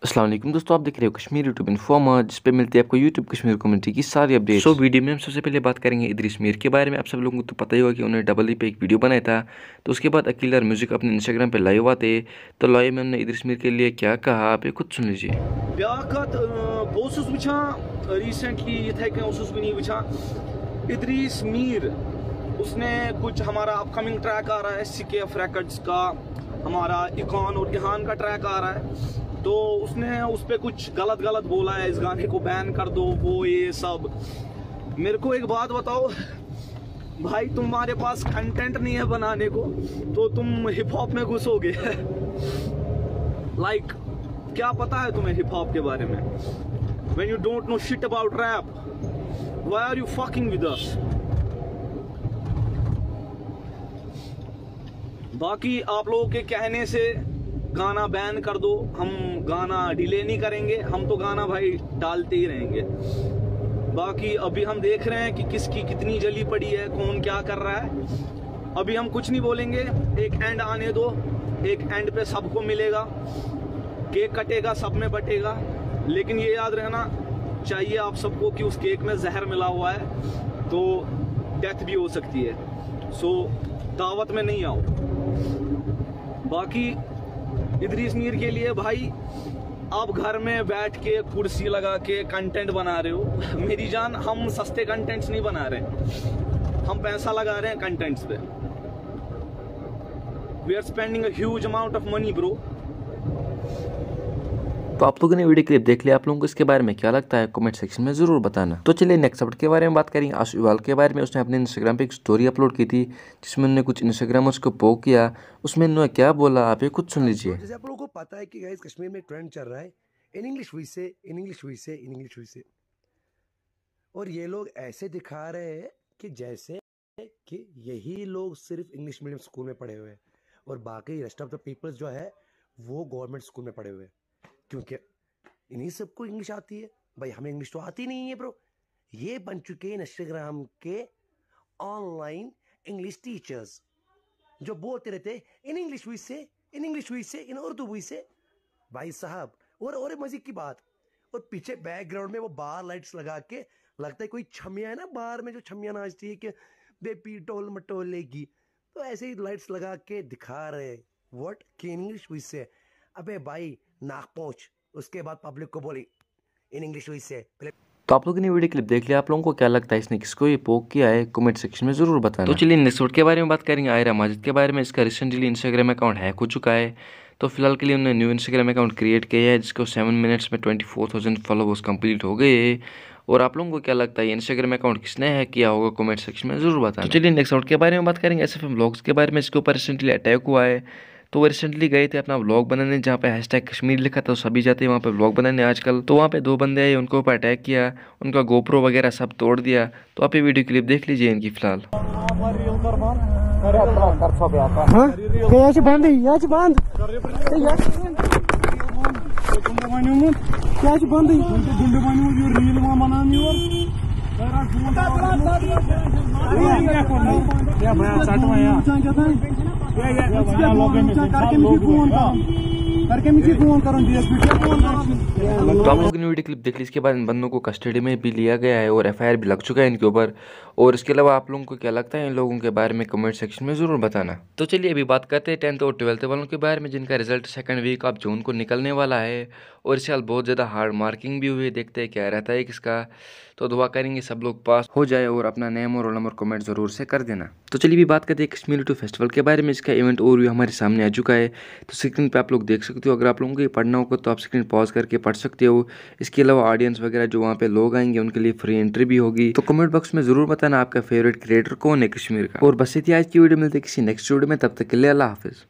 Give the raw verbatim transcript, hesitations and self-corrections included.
अस्सलाम वालेकुम दोस्तों, आप देख रहे हो कश्मीर यूट्यूब इन्फॉर्मर, जिस पे मिलती है आपको यूट्यूब कश्मीर कम्युनिटी की सारी अपडेट। सो वीडियो में हम सबसे पहले बात करेंगे idrees मीर के बारे में। आप सब लोगों को तो पता ही होगा कि उन्होंने डबल ई पे एक वीडियो बनाया था। तो उसके बाद अकीलर म्यूजिक अपने इंस्टाग्राम पे लाइव आते, तो लाइव में हमने idrees मीर के लिए क्या कहा, आप ये खुद सुन लीजिए। रिसेंटली idrees मीर उसने कुछ हमारा अपकमिंग ट्रैक आ रहा है सीकेएफ रिकॉर्ड्स का, हमारा इकॉन और इहान का ट्रैक आ रहा है। तो उसने उस पर कुछ गलत गलत बोला है, इस गाने को बैन कर दो, वो ये सब। मेरे को एक बात बताओ भाई, तुम्हारे पास कंटेंट नहीं है बनाने को तो तुम हिप हॉप में घुसोगे लाइक like, क्या पता है तुम्हें हिप हॉप के बारे में? When you don't know shit about rap, why are you fucking with us? बाकी आप लोगों के कहने से गाना बैन कर दो, हम गाना डिले नहीं करेंगे, हम तो गाना भाई डालते ही रहेंगे। बाकी अभी हम देख रहे हैं कि किसकी कितनी जली पड़ी है, कौन क्या कर रहा है। अभी हम कुछ नहीं बोलेंगे, एक एंड आने दो, एक एंड पे सबको मिलेगा, केक कटेगा, सब में बटेगा। लेकिन ये याद रहना चाहिए आप सबको कि उस केक में जहर मिला हुआ है, तो डेथ भी हो सकती है। सो दावत में नहीं आओ। बाकी idrees मीर के लिए भाई, आप घर में बैठ के कुर्सी लगा के कंटेंट बना रहे हो। मेरी जान, हम सस्ते कंटेंट्स नहीं बना रहे, हम पैसा लगा रहे हैं कंटेंट्स पे। We are spending a huge amount of money bro. तो आप लोगों ने वीडियो क्लिप देख लिया, आप लोगों को इसके बारे में क्या लगता है कमेंट सेक्शन में जरूर बताना। तो चलिए नेक्स्ट अपडेट के बारे में बात करेंगे। आशुवाल के बारे में, उसने अपने इंस्टाग्राम पे एक स्टोरी अपलोड की थी जिसमें उन्होंने कुछ इंस्टाग्रामर्स को पोक किया। उसमें उन्होंने क्या बोला, आप ये खुद सुन लीजिए। जैसे आप लोगों को पता है कि गाइस कश्मीर में ट्रेंड चल रहा है इन इंग्लिश वी से इन इंग्लिश वी से इन इंग्लिश वी से, और ये लोग ऐसे दिखा रहे हैं कि जैसे कि यही लोग सिर्फ इंग्लिश मीडियम स्कूल में पढ़े हुए हैं और बाकी रेस्ट ऑफ द पीपल्स जो है वो गवर्नमेंट स्कूल में पढ़े हुए हैं, क्योंकि इन्हीं सबको इंग्लिश आती है। भाई हमें इंग्लिश तो आती नहीं है ब्रो। ये बन चुके हैं इंस्टाग्राम के ऑनलाइन इंग्लिश टीचर्स जो बोलते रहते इन इंग्लिश वी से इन इंग्लिश वी से इन उर्दू वी से। भाई साहब, और और मजे की बात, और पीछे बैकग्राउंड में वो बार लाइट्स लगा के लगता है कोई छमिया है ना बाहर में, जो छमिया नाचती है कि बेबी टोल मटोलेगी, तो ऐसे ही लाइट्स लगा के दिखा रहे व्हाट कि इंग्लिश वी से। अबे भाई नाक पहुंच, उसके बाद पब्लिक को बोली इन इंग्लिश वी से। तो आप लोगों ने वीडियो क्लिप देख लिया, आप लोगों को क्या लगता है इसने किसको ये पोक किया है, कमेंट सेक्शन में जरूर बताना। तो चलिए नेक्स्ट वीडियो के बारे में बात करेंगे aairya majid के बारे में। इसका रिसेंटली इंस्टाग्राम अकाउंट हैक हो चुका है, तो फिलहाल के लिए उन्होंने न्यू इंस्टाग्राम अकाउंट क्रिएट किया है जिसको सेवन मिनट्स में twenty four thousand followers complete हो गए। और आप लोगों को क्या लगता है ये इंस्टाग्राम अकाउंट किसने हैक किया होगा, कमेंट सेक्शन में जरूर बताना। तो चलिए नेक्स्ट वीडियो के बारे में बात करेंगे एसएफएम व्लॉग्स के बारे में। इसके ऊपर रिसेंटली अटैक हुआ है, तो वो रिसेंटली गए थे अपना व्लॉग बनाने, जहाँ पे हैशटैग कश्मीर लिखा था, तो सभी जाते हैं वहाँ पे व्लॉग बनाने आजकल। तो वहाँ पे दो बंदे आए, उनके ऊपर अटैक किया, उनका गोप्रो वगैरह सब तोड़ दिया। तो आप ये वीडियो क्लिप देख लीजिए इनकी फिलहाल। तो आप लोगों ने वीडियो क्लिप देख ली, इसके बाद इन बंदों को कस्टडी में भी लिया गया है और एफआईआर भी लग चुका है इनके ऊपर। और इसके अलावा आप लोगों को क्या लगता है इन लोगों के बारे में कमेंट सेक्शन में जरूर बताना। तो चलिए अभी बात करते हैं टेंथ और ट्वेल्थ वालों के बारे में, जिनका result second week of June को निकलने वाला है। और इस साल बहुत ज़्यादा हार्ड मार्किंग भी हुई है, देखते हैं क्या रहता है किसका। तो दुआ करेंगे सब लोग पास हो जाए, और अपना नेम और रोल नंबर कमेंट जरूर से कर देना। तो चलिए भी बात करते हैं कश्मीर यूट्यूब फेस्टिवल के बारे में। इसका इवेंट ओवरव्यू हमारे सामने आ चुका है, तो स्क्रीन पे आप लोग देख सकते हो। अगर आप लोगों को ये पढ़ना होगा तो आप स्क्रीन पॉज करके पढ़ सकते हो। इसके अलावा ऑडियंस वगैरह जो वहाँ पे लोग आएंगे उनके लिए फ्री एंट्री भी होगी। तो कमेंट बॉक्स में जरूर बताना आपका फेवरेट क्रिएटर कौन है कश्मीर का। और बस इतनी आज की वीडियो, मिलती है किसी नेक्स्ट वीडियो में, तब तक के लिए अल्लाह हाफिज।